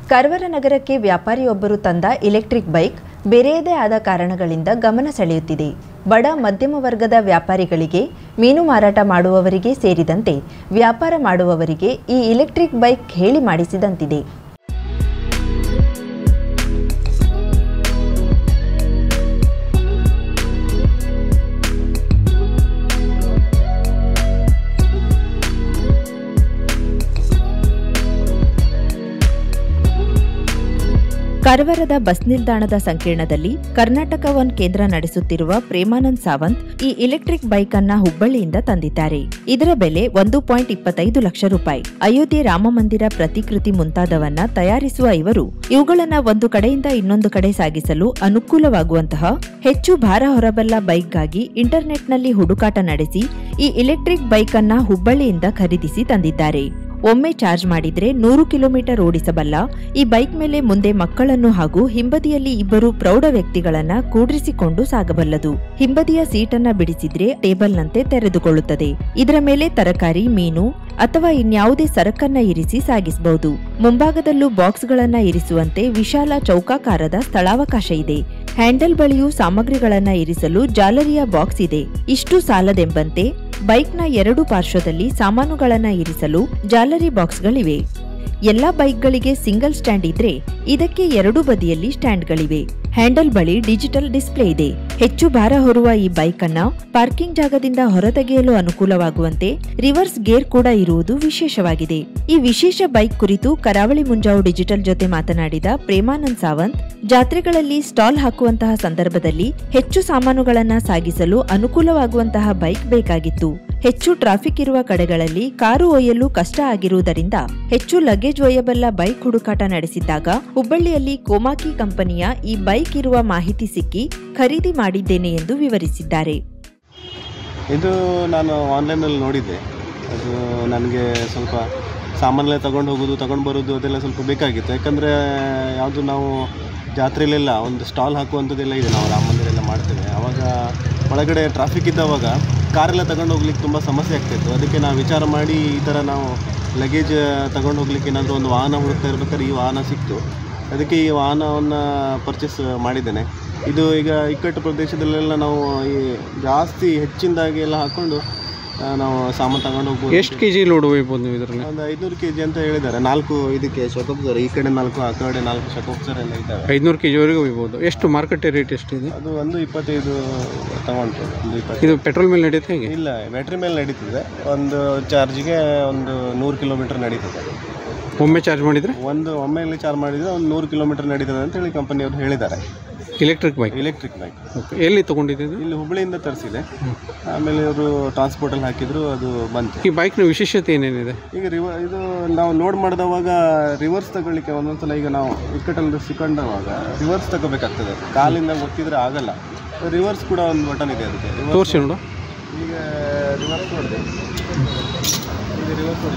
ಕಾರವಾರ ನಗರಕ್ಕೆ ವ್ಯಾಪಾರಿಯೊಬ್ಬರು ತಂದ electric bike ಬೇರೆಯದೇ ಆದ ಕಾರಣಗಳಿಂದ ಗಮನ ಸೆಳೆಯುತ್ತಿದೆ. ಬಡ ಮಧ್ಯಮ ವರ್ಗದ ವ್ಯಾಪಾರಿಗಳಿಗೆ, ಮೀನು ಮಾರಾಟ ಮಾಡುವವರಿಗೆ ಸೇರಿದಂತೆ ವ್ಯಾಪಾರ ಮಾಡುವವರಿಗೆ ಈ ಎಲೆಕ್ಟ್ರಿಕ್ ಬೈಕ್ ಹೇಳಿ ಮಾಡಿಸಿದಂತಿದೆ. ಕಾರವಾರದ ಬಸ್ ನಿಲ್ದಾಣದ ಸಂಕೀರ್ಣದಲ್ಲಿ ಕರ್ನಾಟಕ ಒನ್ ಕೇಂದ್ರ ನಡೆಸುತ್ತಿರುವ ಪ್ರೇಮಾನಂದ್ ಸಾವಂತ್ ಈ ಎಲೆಕ್ಟ್ರಿಕ್ ಬೈಕ್ ಅನ್ನ ಹುಬ್ಬಳ್ಳಿಯಿಂದ ತಂದಿದ್ದಾರೆ. ಇದರ ಬೆಲೆ 1.25 ಲಕ್ಷ ರೂಪಾಯಿ. ಅಯೋಧ್ಯೆ ರಾಮ ಮಂದಿರ ಪ್ರತಿಕೃತಿ ಮುಂತಾದವನ್ನ ತಯಾರಿಸುವ ಇವರು ಇವುಗಳನ್ನ ಒಂದು ಕಡೆಯಿಂದ ಇನ್ನೊಂದು ಕಡೆ ಸಾಗಿಸಲು ಅನುಕೂಲವಾಗುವಂತಹ ಹೆಚ್ಚು ಭಾರ ಹೊರಬಲ್ಲ ಬೈಕ್ಗಾಗಿ ಇಂಟರ್ನೆಟ್ನಲ್ಲಿ ಹುಡುಕಾಟ ನಡೆಸಿ ಈ ಎಲೆಕ್ಟ್ರಿಕ್ ಬೈಕ್ ಅನ್ನ ಹುಬ್ಬಳ್ಳಿಯಿಂದ ಖರೀದಿಸಿ ತಂದಿದ್ದಾರೆ. ಒಮ್ಮೆ ಚಾರ್ಜ್ ಮಾಡಿದ್ರೆ 100 ಕಿಲೋಮೀಟರ್ ಓಡಿಸಬಲ್ಲ ಈ ಬೈಕ್ ಮೇಲೆ ಮುಂದೆ ಮಕ್ಕಳನ್ನು ಹಾಗೂ ಹಿಂಬದಿಯಲ್ಲಿ ಇಬ್ಬರು ಪ್ರೌಢ ವ್ಯಕ್ತಿಗಳನ್ನ ಕೂಡ್ರಿಸಿಕೊಂಡು ಸಾಗಬಲ್ಲದು. ಹಿಂಬದಿಯ ಸೀಟನ್ನ ಬಿಡಿಸಿದ್ರೆ ಟೇಬಲ್ನಂತೆ ತೆರೆದುಕೊಳ್ಳುತ್ತದೆ. ಇದರ ಮೇಲೆ ತರಕಾರಿ, ಮೀನು ಅಥವಾ ಇನ್ಯಾವುದೇ ಸರಕನ್ನ ಇರಿಸಿ ಸಾಗಿಸಬಹುದು. ಮುಂಭಾಗದಲ್ಲೂ ಬಾಕ್ಸ್ಗಳನ್ನ ಇರಿಸುವಂತೆ ವಿಶಾಲ ಚೌಕಾಕಾರದ ಸ್ಥಳಾವಕಾಶ ಇದೆ. ಹ್ಯಾಂಡಲ್ ಬಳಿಯೂ ಸಾಮಗ್ರಿಗಳನ್ನ ಇರಿಸಲು ಜಾಲರಿಯ ಬಾಕ್ಸ್ ಇದೆ. ಇಷ್ಟು ಸಾಲದೆಂಬಂತೆ ಬೈಕ್ನ ಎರಡು ಪಾರ್ಶ್ವದಲ್ಲಿ ಸಾಮಾನುಗಳನ್ನ ಇರಿಸಲು ಜಾಲರಿ ಬಾಕ್ಸ್ಗಳಿವೆ. ಎಲ್ಲಾ ಬೈಕ್ಗಳಿಗೆ ಸಿಂಗಲ್ ಸ್ಟ್ಯಾಂಡ್ ಇದ್ರೆ ಇದಕ್ಕೆ ಎರಡೂ ಬದಿಯಲ್ಲಿ ಸ್ಟ್ಯಾಂಡ್ಗಳಿವೆ. ಹ್ಯಾಂಡಲ್ ಬಳಿ ಡಿಜಿಟಲ್ ಡಿಸ್ಪ್ಲೇ ಇದೆ. ಹೆಚ್ಚು ಭಾರ ಹೊರುವ ಈ ಬೈಕ್ ಅನ್ನ ಪಾರ್ಕಿಂಗ್ ಜಾಗದಿಂದ ಹೊರತೆಗೆಯಲು ಅನುಕೂಲವಾಗುವಂತೆ ರಿವರ್ಸ್ ಗೇರ್ ಕೂಡ ಇರುವುದು ವಿಶೇಷವಾಗಿದೆ. ಈ ವಿಶೇಷ ಬೈಕ್ ಕುರಿತು ಕರಾವಳಿ ಮುಂಜಾವು ಡಿಜಿಟಲ್ ಜೊತೆ ಮಾತನಾಡಿದ ಪ್ರೇಮಾನಂದ್ ಸಾವಂತ್, ಜಾತ್ರೆಗಳಲ್ಲಿ ಸ್ಟಾಲ್ ಹಾಕುವಂತಹ ಸಂದರ್ಭದಲ್ಲಿ ಹೆಚ್ಚು ಸಾಮಾನುಗಳನ್ನ ಸಾಗಿಸಲು ಅನುಕೂಲವಾಗುವಂತಹ ಬೈಕ್ ಬೇಕಾಗಿತ್ತು. ಹೆಚ್ಚು ಟ್ರಾಫಿಕ್ ಇರುವ ಕಡೆಗಳಲ್ಲಿ ಕಾರು ಒಯ್ಯಲು ಕಷ್ಟ ಆಗಿರುವುದರಿಂದ ಹೆಚ್ಚು ಲಗೇಜ್ ಒಯ್ಯಬಲ್ಲ ಬೈಕ್ ಹುಡುಕಾಟ ನಡೆಸಿದ್ದಾಗ ಹುಬ್ಬಳ್ಳಿಯಲ್ಲಿ ಕೋಮಾಕಿ ಕಂಪನಿಯ ಈ ಬೈಕ್ ಇರುವ ಮಾಹಿತಿ ಸಿಕ್ಕಿ ಖರೀದಿ ಮಾಡಿದ್ದೇನೆ ಎಂದು ವಿವರಿಸಿದ್ದಾರೆ. ಇದು ನಾನು ಆನ್ಲೈನಲ್ಲಿ ನೋಡಿದ್ದೆ. ಅದು ನನಗೆ ಸ್ವಲ್ಪ ಸಾಮಾನೆಲ್ಲ ತಗೊಂಡು ಬರೋದು ಅದೆಲ್ಲ ಸ್ವಲ್ಪ ಬೇಕಾಗಿತ್ತು. ಯಾಕಂದರೆ ಯಾವುದು ನಾವು ಜಾತ್ರೆಯಲ್ಲೆಲ್ಲ ಒಂದು ಸ್ಟಾಲ್ ಹಾಕುವಂಥದ್ದೆಲ್ಲ ಇದೆ, ನಾವು ರಾಮ ಮಂದಿರ ಮಾಡ್ತೇವೆ. ಆವಾಗ ಒಳಗಡೆ ಟ್ರಾಫಿಕ್ ಇದ್ದವಾಗ ಕಾರೆಲ್ಲ ತಗೊಂಡು ಹೋಗ್ಲಿಕ್ಕೆ ತುಂಬ ಸಮಸ್ಯೆ ಆಗ್ತಾಯಿತ್ತು. ಅದಕ್ಕೆ ನಾವು ವಿಚಾರ ಮಾಡಿ ಈ ಥರ ನಾವು ಲಗೇಜ್ ತಗೊಂಡು ಹೋಗ್ಲಿಕ್ಕೆ ಏನಾದರೂ ಒಂದು ವಾಹನ ಹುಡುಕ್ತಾ ಇರ್ಬೇಕಾದ್ರೆ ಈ ವಾಹನ ಸಿಕ್ತು. ಅದಕ್ಕೆ ಈ ವಾಹನವನ್ನು ಪರ್ಚೇಸ್ ಮಾಡಿದ್ದೇನೆ. ಇದು ಈಗ ಇಕ್ಕಟ್ಟು ಪ್ರದೇಶದಲ್ಲೆಲ್ಲ ನಾವು ಈ ಜಾಸ್ತಿ ಹೆಚ್ಚಿನದಾಗಿ ಎಲ್ಲ ಹಾಕ್ಕೊಂಡು ನಾವು ಸಾಮಾನು ತಗೊಂಡು ಹೋಗ್ಬೋದು. ಎಷ್ಟು ಕೆ ಜಿ ಲೋಡ್ ಒಯ್ಬೋದು ನೀವು ಇದರಲ್ಲಿ? ಒಂದು 500 kg ಅಂತ ಹೇಳಿದ್ದಾರೆ. 4 ಇದಕ್ಕೆ ಶಕೋಪ್ಸರ್, ಈ ಕಡೆ 4 ಆ ಕಡೆ 4 ಶಕೋಪ್ಸರ್ ಎಲ್ಲ ಇದ್ದಾವೆ. 500 kg ವರೆಗೂ ಒಯ್ಬೋದು. ಎಷ್ಟು ಮಾರ್ಕೆಟ್ ರೇಟ್ ಎಷ್ಟಿದೆ? ಅದು 1.25 ತಗೊಂಡು 1.20. ಇದು ಪೆಟ್ರೋಲ್ ಮೇಲೆ ನಡೀತಾ ಹೇಗೆ? ಇಲ್ಲ, ಬ್ಯಾಟ್ರಿ ಮೇಲೆ ನಡೀತದೆ. ಒಂದು ಚಾರ್ಜಿಗೆ ಒಂದು 100 ಕಿಲೋಮೀಟರ್ ನಡೀತದೆ. ಒಮ್ಮೆ ಚಾರ್ಜ್ ಮಾಡಿದರೆ ಒಮ್ಮೆಯಲ್ಲಿ ಚಾರ್ಜ್ ಮಾಡಿದರೆ ಒಂದು 100 ಕಿಲೋಮೀಟರ್ ನಡೀತದೆ ಅಂತೇಳಿ ಕಂಪನಿಯವರು ಹೇಳಿದ್ದಾರೆ. ಎಲೆಕ್ಟ್ರಿಕ್ ಬೈಕ್ ಎಲ್ಲಿ ತೊಗೊಂಡಿದ್ದು? ಇಲ್ಲಿ ಹುಬ್ಬಳ್ಳಿಯಿಂದ ತರಿಸಿದೆ. ಆಮೇಲೆ ಇವರು ಟ್ರಾನ್ಸ್ಪೋರ್ಟಲ್ಲಿ ಹಾಕಿದ್ರು, ಅದು ಬಂತು. ಈ ಬೈಕ್ನ ವಿಶೇಷತೆ ಏನೇನಿದೆ? ಈಗ ಇದು ನಾವು ಲೋಡ್ ಮಾಡಿದವಾಗ ರಿವರ್ಸ್ ತಗೊಳ್ಳಿಕ್ಕೆ ಒಂದೊಂದ್ಸಲ ಈಗ ನಾವು ಇಕ್ಕಟ್ಟಲ್ಲಿ ಸಿಕ್ಕಂಡವಾಗ ರಿವರ್ಸ್ ತಗೋಬೇಕಾಗ್ತದೆ. ಕಾಲಿಂದ ಗೊತ್ತಿದ್ರೆ ಆಗಲ್ಲ. ರಿವರ್ಸ್ ಕೂಡ ಒಂದು ಬಟನ್ ಇದೆ ಅದಕ್ಕೆ. ತೋರಿಸಿ ನೋಡು. ಈಗ ರಿವರ್ಸ್ ನೋಡಿದೆ. ಈಗ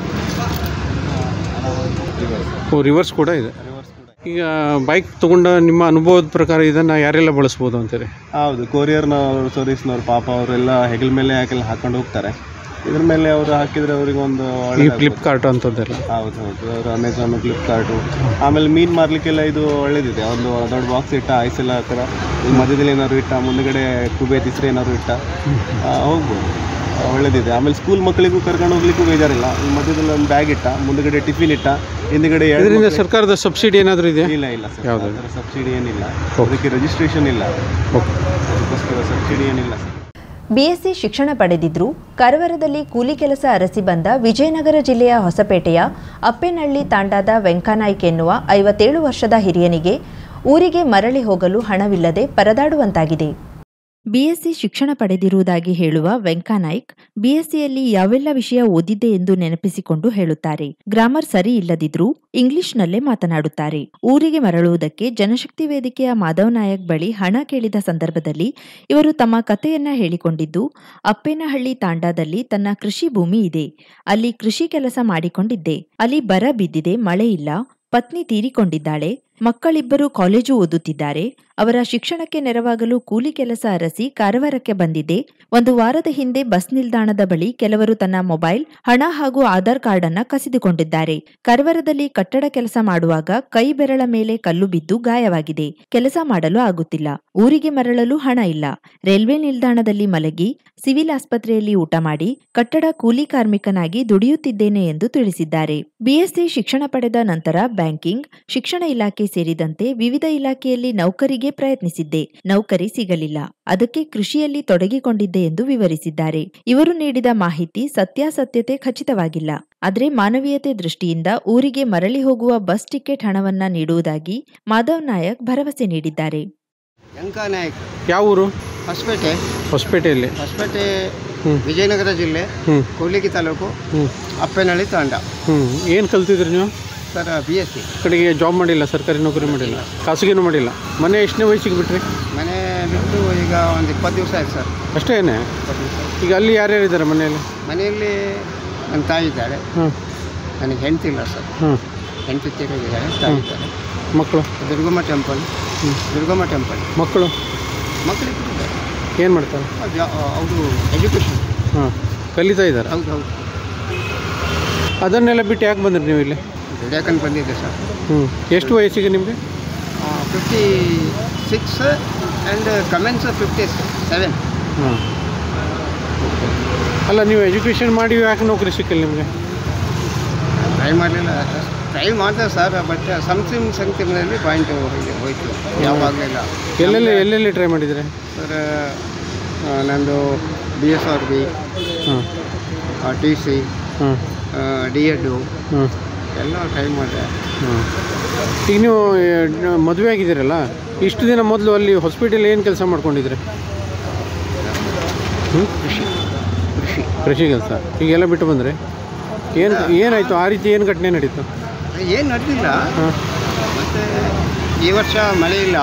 ರಿವರ್ಸ್ ಕೂಡ ಇದೆ. ಈಗ ಬೈಕ್ ತೊಗೊಂಡ ನಿಮ್ಮ ಅನುಭವದ ಪ್ರಕಾರ ಇದನ್ನು ಯಾರೆಲ್ಲ ಬಳಸ್ಬೋದು ಅಂತಾರೆ? ಹೌದು, ಕೊರಿಯರ್ನವರು, ಸರ್ವಿಸ್ನವ್ರು ಪಾಪ ಅವರೆಲ್ಲ ಹೆಗಲ ಮೇಲೆ ಹಾಕೊಂಡು ಹೋಗ್ತಾರೆ. ಇದ್ರ ಮೇಲೆ ಅವರು ಹಾಕಿದರೆ ಅವರಿಗೆ ಒಂದು ಫ್ಲಿಪ್ಕಾರ್ಟ್ ಅಂತದ್ದೆಲ್ಲ. ಹೌದು, ಅವರು ಅಮೆಝಾನು, ಫ್ಲಿಪ್ಕಾರ್ಟು. ಆಮೇಲೆ ಮೀನು ಮಾರಲಿಕ್ಕೆಲ್ಲ ಇದು ಒಳ್ಳೇದಿದೆ. ಒಂದು ದೊಡ್ಡ ಬಾಕ್ಸ್ ಇಟ್ಟ, ಐಸ್ ಎಲ್ಲ ಆ ಥರ ಮಧ್ಯದಲ್ಲಿ ಏನಾದ್ರು ಇಟ್ಟ, ಮುಂದುಗಡೆ ಕುಬೆ ತಿಸ್ರೆ ಏನಾದ್ರು ಇಟ್ಟ ಹೋಗ್ಬೋದು. ಒಳ್ಳೇದಿದೆ. ಆಮೇಲೆ ಸ್ಕೂಲ್ ಮಕ್ಕಳಿಗೂ ಕರ್ಕೊಂಡು ಹೋಗ್ಲಿಕ್ಕೂ ಬೇಜಾರಿಲ್ಲ. ಈ ಮಧ್ಯದಲ್ಲಿ ಒಂದು ಬ್ಯಾಗ್ ಇಟ್ಟ, ಮುಂದುಗಡೆ ಟಿಫಿನ್ ಇಟ್ಟ, ಹಿಂದುಗಡೆ ಸರ್ಕಾರದ ಸಬ್ಸಿಡಿ ಏನಾದರೂ ಇದೆ? ಇಲ್ಲ ಸರ್, ಸಬ್ಸಿಡಿ ಏನಿಲ್ಲ. ಅದಕ್ಕೆ ರಿಜಿಸ್ಟ್ರೇಷನ್ ಇಲ್ಲ, ಅದಕ್ಕೋಸ್ಕರ ಸಬ್ಸಿಡಿ ಏನಿಲ್ಲ. ಬಿಎಸ್ಸಿ ಶಿಕ್ಷಣ ಪಡೆದಿದ್ರು ಕಾರವಾರದಲ್ಲಿ ಕೂಲಿ ಕೆಲಸ ಅರಸಿ ಬಂದ ವಿಜಯನಗರ ಜಿಲ್ಲೆಯ ಹೊಸಪೇಟೆಯ ಅಪ್ಪೇನಹಳ್ಳಿ ತಾಂಡಾದ ವೆಂಕನಾಯ್ಕ್ ಎನ್ನುವ 57 ವರ್ಷದ ಹಿರಿಯನಿಗೆ ಊರಿಗೆ ಮರಳಿ ಹೋಗಲು ಹಣವಿಲ್ಲದೆ ಪರದಾಡುವಂತಾಗಿದೆ. ಬಿಎಸ್ಸಿ ಶಿಕ್ಷಣ ಪಡೆದಿರುವುದಾಗಿ ಹೇಳುವ ವೆಂಕನಾಯ್ಕ್ ಬಿಎಸ್ಸಿಯಲ್ಲಿ ಯಾವೆಲ್ಲ ವಿಷಯ ಓದಿದ್ದೆ ಎಂದು ನೆನಪಿಸಿಕೊಂಡು ಹೇಳುತ್ತಾರೆ. ಗ್ರಾಮರ್ ಸರಿ ಇಲ್ಲದಿದ್ರೂ ಇಂಗ್ಲಿಷ್ನಲ್ಲೇ ಮಾತನಾಡುತ್ತಾರೆ. ಊರಿಗೆ ಮರಳುವುದಕ್ಕೆ ಜನಶಕ್ತಿ ವೇದಿಕೆಯ ಮಾಧವ್ ನಾಯಕ್ ಬಳಿ ಹಣ ಕೇಳಿದ ಸಂದರ್ಭದಲ್ಲಿ ಇವರು ತಮ್ಮ ಕಥೆಯನ್ನ ಹೇಳಿಕೊಂಡಿದ್ದು, ಅಪ್ಪೇನಹಳ್ಳಿ ತಾಂಡಾದಲ್ಲಿ ತನ್ನ ಕೃಷಿ ಭೂಮಿ ಇದೆ, ಅಲ್ಲಿ ಕೃಷಿ ಕೆಲಸ ಮಾಡಿಕೊಂಡಿದ್ದೆ, ಅಲ್ಲಿ ಬರ ಬಿದ್ದಿದೆ, ಮಳೆ ಇಲ್ಲ, ಪತ್ನಿ ತೀರಿಕೊಂಡಿದ್ದಾಳೆ, ಮಕ್ಕಳಿಬ್ಬರು ಕಾಲೇಜು ಓದುತ್ತಿದ್ದಾರೆ. ಅವರ ಶಿಕ್ಷಣಕ್ಕೆ ನೆರವಾಗಲು ಕೂಲಿ ಕೆಲಸ ಅರಸಿ ಕಾರವಾರಕ್ಕೆ ಬಂದಿದ್ದೆ. ಒಂದು ವಾರದ ಹಿಂದೆ ಬಸ್ ನಿಲ್ದಾಣದ ಬಳಿ ಕೆಲವರು ತನ್ನ ಮೊಬೈಲ್, ಹಣ ಹಾಗೂ ಆಧಾರ್ ಕಾರ್ಡ್ ಅನ್ನ ಕಸಿದುಕೊಂಡಿದ್ದಾರೆ. ಕಾರವಾರದಲ್ಲಿ ಕಟ್ಟಡ ಕೆಲಸ ಮಾಡುವಾಗ ಕೈ ಬೆರಳ ಮೇಲೆ ಕಲ್ಲು ಬಿದ್ದು ಗಾಯವಾಗಿದೆ. ಕೆಲಸ ಮಾಡಲು ಆಗುತ್ತಿಲ್ಲ. ಊರಿಗೆ ಮರಳಲು ಹಣ ಇಲ್ಲ. ರೈಲ್ವೆ ನಿಲ್ದಾಣದಲ್ಲಿ ಮಲಗಿ ಸಿವಿಲ್ ಆಸ್ಪತ್ರೆಯಲ್ಲಿ ಊಟ ಮಾಡಿ ಕಟ್ಟಡ ಕೂಲಿ ಕಾರ್ಮಿಕನಾಗಿ ದುಡಿಯುತ್ತಿದ್ದೇನೆ ಎಂದು ತಿಳಿಸಿದ್ದಾರೆ. ಬಿಎಸ್ಸಿ ಶಿಕ್ಷಣ ಪಡೆದ ನಂತರ ಬ್ಯಾಂಕಿಂಗ್, ಶಿಕ್ಷಣ ಇಲಾಖೆ ಸೇರಿದಂತೆ ವಿವಿಧ ಇಲಾಖೆಯಲ್ಲಿ ನೌಕರಿಗೆ ಪ್ರಯತ್ನಿಸಿದ್ದೆ. ನೌಕರಿ ಸಿಗಲಿಲ್ಲ. ಅದಕ್ಕೆ ಕೃಷಿಯಲ್ಲಿ ತೊಡಗಿಕೊಂಡಿದ್ದೆ ಎಂದು ವಿವರಿಸಿದ್ದಾರೆ. ಇವರು ನೀಡಿದ ಮಾಹಿತಿ ಸತ್ಯಾಸತ್ಯತೆ ಖಚಿತವಾಗಿಲ್ಲ. ಆದರೆ ಮಾನವೀಯತೆ ದೃಷ್ಟಿಯಿಂದ ಊರಿಗೆ ಮರಳಿ ಹೋಗುವ ಬಸ್ ಟಿಕೆಟ್ ಹಣವನ್ನ ನೀಡುವುದಾಗಿ ಮಾಧವ್ ನಾಯಕ್ ಭರವಸೆ ನೀಡಿದ್ದಾರೆ. ಯಾವ ಊರು? ಹೊಸಪೇಟೆಯಲ್ಲಿ. ಹೊಸಪೇಟೆ ವಿಜಯನಗರ ಜಿಲ್ಲೆ, ಕೂಡ್ಲಿಗಿ ತಾಲೂಕು, ಅಪ್ಪೇನಹಳ್ಳಿ ತಾಂಡ. ಏನು ಕಲ್ತಿದ್ರಿ ನೀವು? Sir BSc. ಕಡೆಗೆ ಜಾಬ್ ಮಾಡಿಲ್ಲ, ಸರ್ಕಾರಿ ನೌಕರಿ ಮಾಡಿಲ್ಲ, ಖಾಸಗಿನೂ ಮಾಡಿಲ್ಲ. ಮನೆ ಎಷ್ಟನೇ ವಯಸ್ಸಿಗೆ ಬಿಟ್ರಿ? ಮನೆ ಬಿಟ್ಟು ಈಗ ಒಂದು 20 ದಿವಸ ಆಯ್ತು ಸರ್. ಅಷ್ಟೇನೆ? ಈಗ ಅಲ್ಲಿ ಯಾರ್ಯಾರು ಇದ್ದಾರೆ ಮನೆಯಲ್ಲಿ? ಮನೆಯಲ್ಲಿ ನನ್ನ ತಾಯಿ ಇದ್ದಾಳೆ. ನನಗೆ ಹೆಂಡತಿ ಇಲ್ಲ ಸರ್. ಹೆಂಡತಿ ತೀರಿದ್ದಾರೆ, ತಾಯಿ ಇದ್ದಾರೆ. ಮಕ್ಕಳು? ದುರ್ಗಮ್ಮ ಟೆಂಪಲ್. ಮಕ್ಕಳು ಇದ್ದಾರೆ. ಏನು ಮಾಡ್ತಾರೆ? ಅವರು ಎಜುಕೇಷನ್ ಕಲಿತಾ ಇದ್ದಾರೆ. ಹೌದು. ಅದನ್ನೆಲ್ಲ ಬಿಟ್ಟು ಯಾಕೆ ಬಂದ್ರಿ ನೀವು ಇಲ್ಲಿ? ದುಡಿಯಾಕಂತ ಬಂದಿದ್ದೆ ಸರ್. ಎಷ್ಟು ವಯಸ್ಸಿಗೆ ನಿಮಗೆ? 56 ಆ್ಯಂಡ್ ಕಮೆನ್ಸ್ 57. ಅಲ್ಲ, ನೀವು ಎಜುಕೇಷನ್ ಮಾಡಿ ಯಾಕೆ ನೌಕರಿ ಸಿಕ್ಕಿಲ್ಲ ನಿಮಗೆ? ಟ್ರೈ ಮಾಡಲಿಲ್ಲ. ಟ್ರೈ ಮಾಡಿದೆ ಸರ್, ಬಟ್ ಸಂತಿಮ್ನಲ್ಲಿ ಪಾಯಿಂಟ್ ಹೋಯ್ತು, ಯಾವಾಗಲಿಲ್ಲ. ಎಲ್ಲೆಲ್ಲಿ ಟ್ರೈ ಮಾಡಿದರೆ ಸರ್? ನಂದು BSRB, TC, D.Ed ಎಲ್ಲ ಟ್ರೈ ಮಾಡಿದೆ. ಈಗ ನೀವು ಮದುವೆ ಆಗಿದ್ದೀರಲ್ಲ, ಇಷ್ಟು ದಿನ ಮೊದಲು ಅಲ್ಲಿ ಹಾಸ್ಪಿಟಲ್ ಏನು ಕೆಲಸ ಮಾಡ್ಕೊಂಡಿದ್ರಿ? ಕೃಷಿ ಕೆಲಸ. ಈಗೆಲ್ಲ ಬಿಟ್ಟು ಬಂದರೆ ಏನಾಯಿತು? ಆ ರೀತಿ ಏನು ಘಟನೆ ನಡೀತು? ಏನು ನಡೆದಿಲ್ಲ. ಮತ್ತು ಈ ವರ್ಷ ಮಳೆ ಇಲ್ಲ,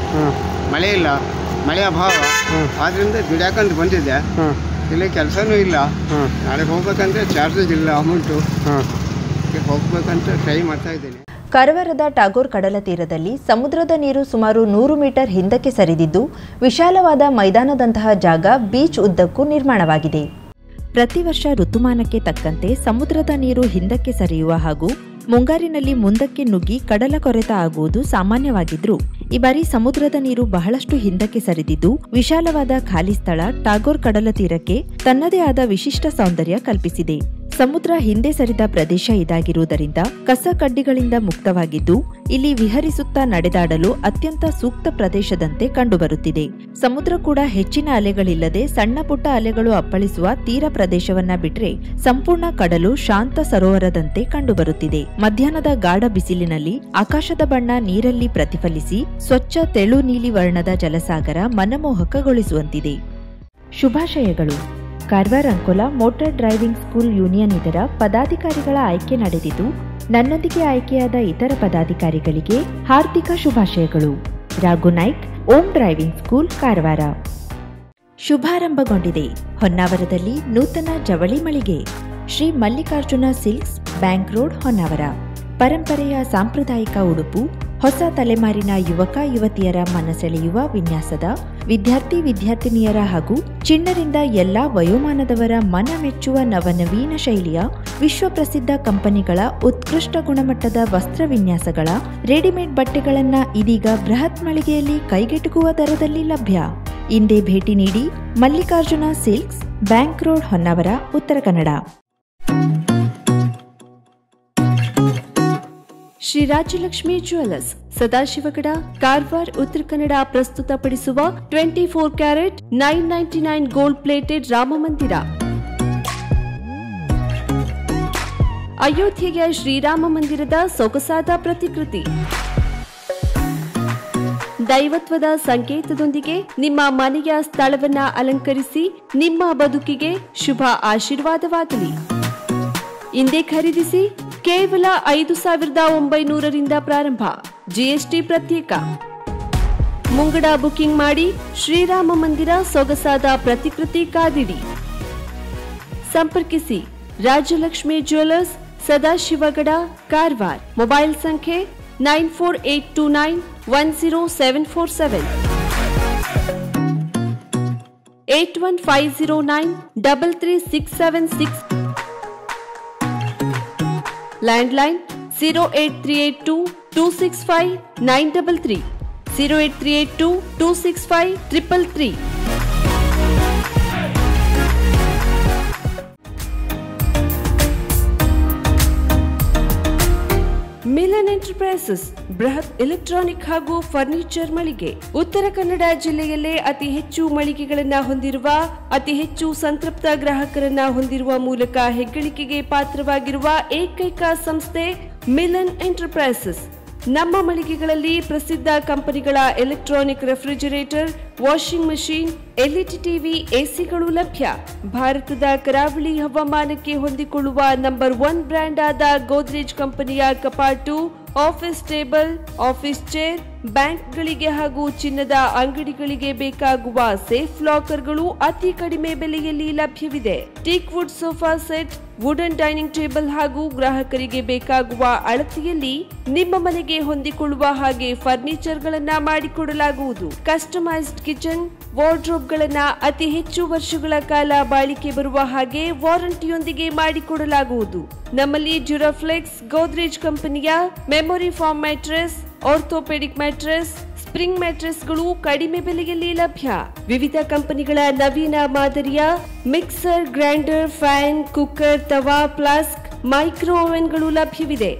ಮಳೆ ಅಭಾವ. ಆದ್ದರಿಂದ ದುಡ್ಯಾಕಂತ ಬಂದಿದ್ದೆ. ಇಲ್ಲಿ ಕೆಲಸನೂ ಇಲ್ಲ. ನಾಳೆ ಹೋಗ್ಬೇಕಂದ್ರೆ ಚಾರ್ಜಸ್ ಇಲ್ಲ, ಅಮೌಂಟು. ಹೋಗ್ಬೇಕಂತ ಟ್ರೈ ಮಾಡ್ತಾ ಇದ್ದೀನಿ. ಕಾರವಾರದ ಟಾಗೋರ್ ಕಡಲ ತೀರದಲ್ಲಿ ಸಮುದ್ರದ ನೀರು ಸುಮಾರು 100 ಮೀಟರ್ ಹಿಂದಕ್ಕೆ ಸರಿದಿದ್ದು ವಿಶಾಲವಾದ ಮೈದಾನದಂತಹ ಜಾಗ ಬೀಚ್ ಉದ್ದಕ್ಕೂ ನಿರ್ಮಾಣವಾಗಿದೆ. ಪ್ರತಿ ವರ್ಷ ಋತುಮಾನಕ್ಕೆ ತಕ್ಕಂತೆ ಸಮುದ್ರದ ನೀರು ಹಿಂದಕ್ಕೆ ಸರಿಯುವ ಹಾಗೂ ಮುಂಗಾರಿನಲ್ಲಿ ಮುಂದಕ್ಕೆ ನುಗ್ಗಿ ಕಡಲ ಕೊರೆತ ಆಗುವುದು ಸಾಮಾನ್ಯವಾಗಿದ್ರೂ ಈ ಬಾರಿ ಸಮುದ್ರದ ನೀರು ಬಹಳಷ್ಟು ಹಿಂದಕ್ಕೆ ಸರಿದಿದ್ದು ವಿಶಾಲವಾದ ಖಾಲಿ ಸ್ಥಳ ಟಾಗೋರ್ ಕಡಲ ತೀರಕ್ಕೆ ತನ್ನದೇ ಆದ ವಿಶಿಷ್ಟ ಸೌಂದರ್ಯ ಕಲ್ಪಿಸಿದೆ. ಸಮುದ್ರ ಹಿಂದೆ ಸರಿದ ಪ್ರದೇಶ ಇದಾಗಿರುವುದರಿಂದ ಕಸ ಕಡ್ಡಿಗಳಿಂದ ಮುಕ್ತವಾಗಿದ್ದು ಇಲ್ಲಿ ವಿಹರಿಸುತ್ತಾ ನಡೆದಾಡಲು ಅತ್ಯಂತ ಸೂಕ್ತ ಪ್ರದೇಶದಂತೆ ಕಂಡುಬರುತ್ತಿದೆ. ಸಮುದ್ರ ಕೂಡ ಹೆಚ್ಚಿನ ಅಲೆಗಳಿಲ್ಲದೆ ಸಣ್ಣ ಪುಟ್ಟ ಅಲೆಗಳು ಅಪ್ಪಳಿಸುವ ತೀರ ಪ್ರದೇಶವನ್ನ ಬಿಟ್ರೆ ಸಂಪೂರ್ಣ ಕಡಲು ಶಾಂತ ಸರೋವರದಂತೆ ಕಂಡುಬರುತ್ತಿದೆ. ಮಧ್ಯಾಹ್ನದ ಗಾಢ ಬಿಸಿಲಿನಲ್ಲಿ ಆಕಾಶದ ಬಣ್ಣ ನೀರಲ್ಲಿ ಪ್ರತಿಫಲಿಸಿ ಸ್ವಚ್ಛ ತೆಳು ನೀಲಿ ವರ್ಣದ ಜಲಸಾಗರ ಮನಮೋಹಕಗೊಳಿಸುವಂತಿದೆ. ಶುಭಾಶಯಗಳು. Karwar Ankola motor driving school union ಇದರ ಪದಾಧಿಕಾರಿಗಳ ಆಯ್ಕೆ ನಡೆದಿದ್ದು ನನ್ನೊಂದಿಗೆ ಆಯ್ಕೆಯಾದ ಇತರ ಪದಾಧಿಕಾರಿಗಳಿಗೆ ಹಾರ್ದಿಕ ಶುಭಾಶಯಗಳು. Raghu Naik, Om driving school, Karwar. ಶುಭಾರಂಭಗೊಂಡಿದೆ ಹೊನ್ನಾವರದಲ್ಲಿ ನೂತನ ಜವಳಿ ಮಳಿಗೆ. Shri Mallikarjuna silks, bank road, Honnavar. ಪರಂಪರೆಯ ಸಾಂಪ್ರದಾಯಿಕ ಉಡುಪು, ಹೊಸ ತಲೆಮಾರಿನ ಯುವಕ ಯುವತಿಯರ ಮನಸೆಳೆಯುವ ವಿನ್ಯಾಸದ, ವಿದ್ಯಾರ್ಥಿ ವಿದ್ಯಾರ್ಥಿನಿಯರ ಹಾಗೂ ಚಿಣ್ಣರಿಂದ ಎಲ್ಲಾ ವಯೋಮಾನದವರ ಮನ ಮೆಚ್ಚುವ ನವನವೀನ ಶೈಲಿಯ ವಿಶ್ವಪ್ರಸಿದ್ಧ ಕಂಪನಿಗಳ ಉತ್ಕೃಷ್ಟ ಗುಣಮಟ್ಟದ ವಸ್ತ್ರ ವಿನ್ಯಾಸಗಳ ರೆಡಿಮೇಡ್ ಬಟ್ಟೆಗಳನ್ನ ಇದೀಗ ಬೃಹತ್ ಮಳಿಗೆಯಲ್ಲಿ ಕೈಗೆಟುಕುವ ದರದಲ್ಲಿ ಲಭ್ಯ. ಇಂದೇ ಭೇಟಿ ನೀಡಿ Mallikarjuna silks, bank road, Honnavar, Uttara Kannada. Shri Rajyalakshmi jewellers, Sadashivgad, Karwar, Uttara Kannada ಪ್ರಸ್ತುತಪಡಿಸುವ 24 ಕ್ಯಾರೆಟ್ 999 ಗೋಲ್ಡ್ ಪ್ಲೇಟೆಡ್ ರಾಮ ಮಂದಿರ. ಅಯೋಧ್ಯೆಯ ಶ್ರೀರಾಮ ಮಂದಿರದ ಸೊಗಸಾದ ಪ್ರತಿಕೃತಿ. ದೈವತ್ವದ ಸಂಕೇತದೊಂದಿಗೆ ನಿಮ್ಮ ಮನೆಯ ಸ್ಥಳವನ್ನ ಅಲಂಕರಿಸಿ ನಿಮ್ಮ ಬದುಕಿಗೆ ಶುಭ ಆಶೀರ್ವಾದವಾಗಲಿ. ಇಂದೇ ಖರೀದಿಸಿ. ಕೇವಲ 5,900ರಿಂದ ಪ್ರಾರಂಭ. GST ಪ್ರತ್ಯೇಕ. ಮುಂಗಡ ಬುಕಿಂಗ್ ಮಾಡಿ. ಶ್ರೀರಾಮ ಮಂದಿರ ಸೊಗಸಾದ ಪ್ರತಿಕೃತಿ ಕಾದಿಡಿ. ಸಂಪರ್ಕಿಸಿ ರಾಜ್ಯಲಕ್ಷ್ಮಿ ಜ್ಯುವೆಲ್ಲರ್ಸ್, ಸದಾಶಿವಗಡ, ಕಾರವಾರ. ಮೊಬೈಲ್ ಸಂಖ್ಯೆ 9482910747 81509-33676 Landline 08382-265-933 08382-265-333. ಮಿಲನ್ ಎಂಟರ್ಪ್ರೈಸಸ್ ಬೃಹತ್ ಎಲೆಕ್ಟ್ರಾನಿಕ್ ಹಾಗೂ ಫರ್ನಿಚರ್ ಮಳಿಗೆ. ಉತ್ತರ ಕನ್ನಡ ಜಿಲ್ಲೆಯಲ್ಲೇ ಅತಿ ಹೆಚ್ಚು ಮಳಿಗೆಗಳನ್ನ ಹೊಂದಿರುವ, ಅತಿ ಹೆಚ್ಚು ಸಂತೃಪ್ತ ಗ್ರಾಹಕರನ್ನ ಹೊಂದಿರುವ ಮೂಲಕ ಹೆಗ್ಗಳಿಕೆಗೆ ಪಾತ್ರವಾಗಿರುವ ಏಕೈಕ ಸಂಸ್ಥೆ ಮಿಲನ್ ಎಂಟರ್ಪ್ರೈಸಸ್. ನಮ್ಮ ಮಳಿಗೆಗಳಲ್ಲಿ ಪ್ರಸಿದ್ಧ ಕಂಪನಿಗಳ electronic refrigerator, washing machine, LED TV, ಎಸಿಗಳು ಲಭ್ಯ. ಭಾರತದ ಕರಾವಳಿ ಹವಾಮಾನಕ್ಕೆ ಹೊಂದಿಕೊಳ್ಳುವ ನಂಬರ್ 1 ಬ್ರ್ಯಾಂಡ್ ಆದ ಗೋದ್ರೇಜ್ ಕಂಪನಿಯ ಕಪಾಟು, ಆಫೀಸ್ ಟೇಬಲ್, ಆಫೀಸ್ ಚೇರ್, ಬ್ಯಾಂಕ್ಗಳಿಗೆ ಹಾಗೂ ಚಿನ್ನದ ಅಂಗಡಿಗಳಿಗೆ ಬೇಕಾಗುವ ಸೇಫ್ ಲಾಕರ್ಗಳು ಅತಿ ಕಡಿಮೆ ಬೆಲೆಯಲ್ಲಿ ಲಭ್ಯವಿದೆ. Teak wood sofa set, wooden dining table ಹಾಗೂ ಗ್ರಾಹಕರಿಗೆ ಬೇಕಾಗುವ ಅಳತೆಯಲ್ಲಿ ನಿಮ್ಮ ಮನೆಗೆ ಹೊಂದಿಕೊಳ್ಳುವ ಹಾಗೆ ಫರ್ನಿಚರ್ ಗಳನ್ನ ಮಾಡಿಕೊಡಲಾಗುವುದು. ಕಸ್ಟಮೈಸ್ಡ್ ಕಿಚನ್, ವಾರ್ಡ್ರೋಬ್ ಗಳನ್ನ ಅತಿ ಹೆಚ್ಚು ವರ್ಷಗಳ ಕಾಲ ಬಾಳಿಕೆ ಬರುವ ಹಾಗೆ ವಾರಂಟಿಯೊಂದಿಗೆ ಮಾಡಿಕೊಡಲಾಗುವುದು. ನಮ್ಮಲ್ಲಿ ಡ್ಯೂರಾಫ್ಲೆಕ್ಸ್, ಗೋದ್ರೇಜ್ ಕಂಪನಿಯ memory foam mattress, orthopaedic mattress, spring ಮ್ಯಾಟ್ರೆಸ್ಗಳು ಕಡಿಮೆ ಬೆಲೆಯಲ್ಲಿ ಲಭ್ಯ. ವಿವಿಧ ಕಂಪನಿಗಳ ನವೀನ ಮಾದರಿಯ ಮಿಕ್ಸರ್, ಗ್ರೈಂಡರ್, ಫ್ಯಾನ್, ಕುಕ್ಕರ್, ತವಾ, ಫ್ಲಾಸ್ಕ್, ಮೈಕ್ರೋ ಓವೆನ್ಗಳು ಲಭ್ಯವಿದೆ.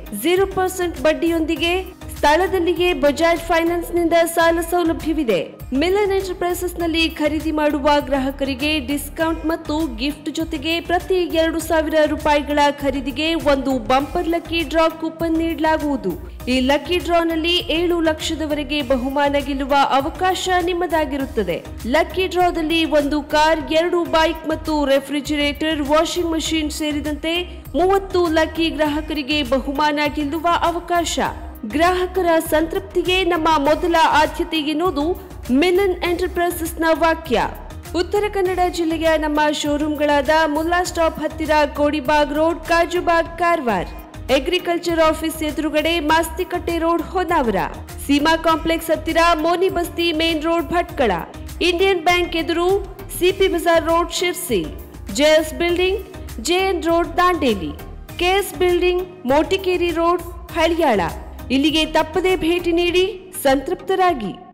0% ಬಡ್ಡಿಯೊಂದಿಗೆ ಸ್ಥಳದಲ್ಲಿಯೇ ಬಜಾಜ್ ಫೈನಾನ್ಸ್ ನಿಂದ ಸಾಲ ಸೌಲಭ್ಯವಿದೆ. ಮಿಲನ್ ಎಂಟರ್ಪ್ರೈಸಸ್ ನಲ್ಲಿ ಖರೀದಿ ಮಾಡುವ ಗ್ರಾಹಕರಿಗೆ ಡಿಸ್ಕೌಂಟ್ ಮತ್ತು ಗಿಫ್ಟ್ ಜೊತೆಗೆ ಪ್ರತಿ 2,000 ರೂಪಾಯಿಗಳ ಖರೀದಿಗೆ ಒಂದು ಬಂಪರ್ ಲಕ್ಕಿ ಡ್ರಾ ಕೂಪನ್ ನೀಡಲಾಗುವುದು. ಈ ಲಕ್ಕಿ ಡ್ರಾನಲ್ಲಿ 7 ಲಕ್ಷದವರೆಗೆ ಬಹುಮಾನ ಗೆಲ್ಲುವ ಅವಕಾಶ ನಿಮ್ಮದಾಗಿರುತ್ತದೆ. ಲಕ್ಕಿ ಡ್ರಾದಲ್ಲಿ 1 ಕಾರ್, 2 ಬೈಕ್ ಮತ್ತು ರೆಫ್ರಿಜರೇಟರ್, ವಾಷಿಂಗ್ ಮಷೀನ್ ಸೇರಿದಂತೆ 30 ಲಕ್ಕಿ ಗ್ರಾಹಕರಿಗೆ ಬಹುಮಾನ ಗೆಲ್ಲುವ ಅವಕಾಶ. ಗ್ರಾಹಕರ ಸಂತೃಪ್ತಿಗೆ ನಮ್ಮ ಮೊದಲ ಆದ್ಯತೆ ಎನ್ನುವುದು ಮಿಲನ್ ಎಂಟರ್ಪ್ರೈಸಸ್ ನ ವಾಕ್ಯ. ಉತ್ತರ ಕನ್ನಡ ಜಿಲ್ಲೆಯ ನಮ್ಮ ಶೋರೂಮ್ಗಳಾದ ಮುಲ್ಲಾ ಸ್ಟಾಪ್ ಹತ್ತಿರ Kodibag road, Kajubag, Karwar, agriculture office ಎದುರುಗಡೆ ಮಾಸ್ತಿಕಟ್ಟೆ ರೋಡ್, ಹೊನ್ನಾವರ, ಸೀಮಾ ಕಾಂಪ್ಲೆಕ್ಸ್ ಹತ್ತಿರ Moni Basti main road, Bhatkal, Indian bank ಎದುರು CP Bazar road, Sirsi, JS building, JN road, Dandeli, KS building, Motikeri road, Haliyal. ಇಲ್ಲಿಗೆ ತಪ್ಪದೇ ಭೇಟಿ ನೀಡಿ ಸಂತೃಪ್ತರಾಗಿ.